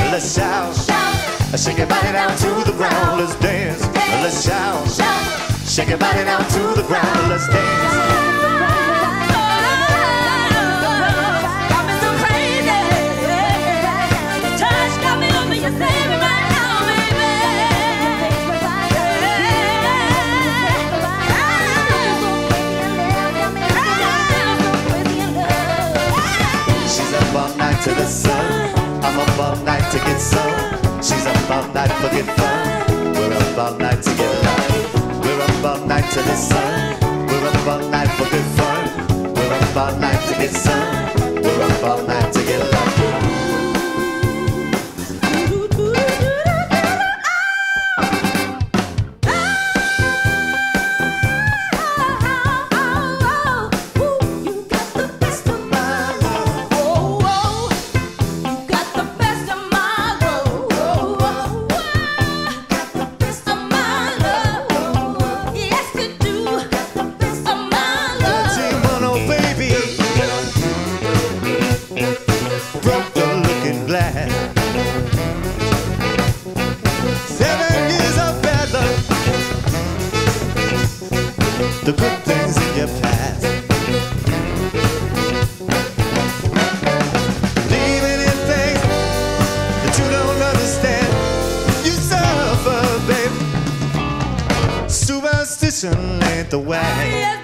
let's shout. Shake your body down to the ground, let's dance. Let's shout. Shake your body down to the ground, let's dance. To the sun, I'm up all night to get some. She's up all night for good fun. We're up all night to get love. We're up all night to the sun. We're up all night for good fun. We're up all night to get some. We're up all night to get love. The good things in your past, believing in things that you don't understand. You suffer, baby. Superstition ain't the way.